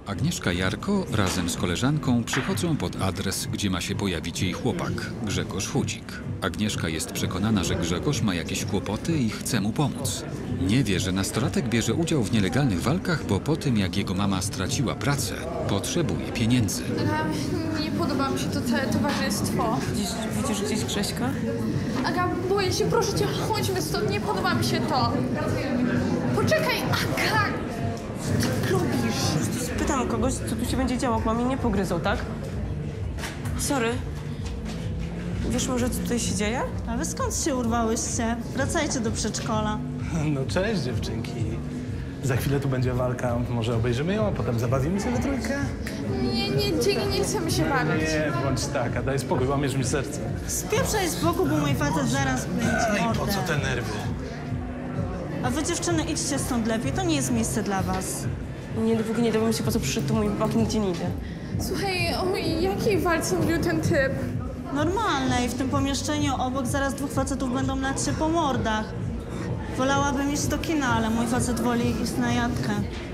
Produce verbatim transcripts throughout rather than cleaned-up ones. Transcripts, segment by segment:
Agnieszka Jarko razem z koleżanką przychodzą pod adres, gdzie ma się pojawić jej chłopak, Grzegorz Chudzik. Agnieszka jest przekonana, że Grzegorz ma jakieś kłopoty i chce mu pomóc. Nie wie, że nastolatek bierze udział w nielegalnych walkach, bo po tym, jak jego mama straciła pracę, potrzebuje pieniędzy. Aga, nie podoba mi się to całe towarzystwo. Widzisz, widzisz gdzieś Grześka? Aga, boję się, proszę cię, chodźmy stąd, nie podoba mi się to. Poczekaj, Aga! Co ty robisz? Spytam kogoś, co tu się będzie działo, bo mnie nie pogryzą, tak? Sorry. Wiesz może, co tutaj się dzieje? A wy skąd się urwałyście? Wracajcie do przedszkola. No cześć dziewczynki. Za chwilę tu będzie walka, może obejrzymy ją, a potem zabawimy się we trójkę? Nie, nie, dzięki, nie chcemy się bawić. Nie, bądź taka, daj spokój, łamiesz mi serce. Spieprzaj z boku, bo mój facet zaraz będzie mordę. Po co te nerwy? A wy dziewczyny idźcie stąd lepiej, to nie jest miejsce dla was. Nie, dopóki nie dowiem się, po co przyszedł tu mój chłopak, nigdzie nie idę. Słuchaj, o jakiej walce mówił ten typ? Normalne i w tym pomieszczeniu obok zaraz dwóch facetów będą lać się po mordach. Wolałabym iść do kina, ale mój facet woli iść na jatkę.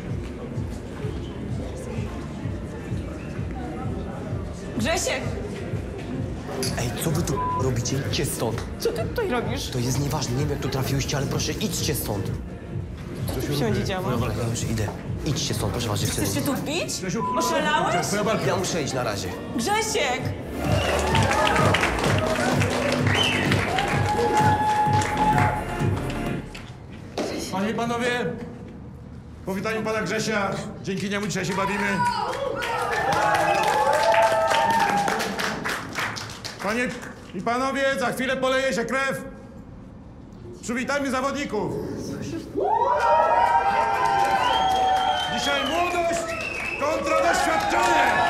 Grzesiek! Ej, co wy tu robicie? Idźcie stąd. Co ty tutaj robisz? To jest nieważne, nie wiem jak tu trafiłyście, ale proszę idźcie stąd. Co tu się będzie działo? Dobra, ja już idę. Idźcie stąd, proszę was dziewczyny. Chcesz się tu bić? Oszalałeś? Ja muszę iść na razie. Grzesiek! Panie i panowie, powitaniu pana Grzesia. Dzięki niemu dzisiaj się bawimy. Panie i panowie, za chwilę poleje się krew. Przywitajmy zawodników. Dzisiaj młodość kontra doświadczenie.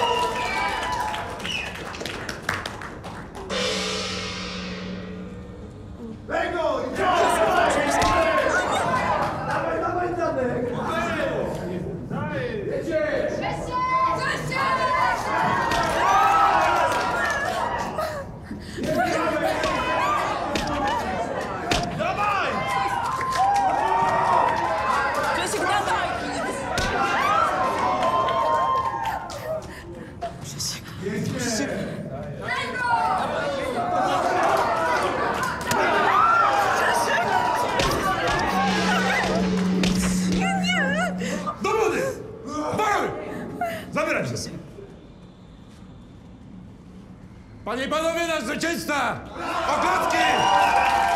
Grzesiek, dawaj! Do wody! Uwaga! Zabierać się! Panie i panowie, nasz zwycięzca! Oklatki!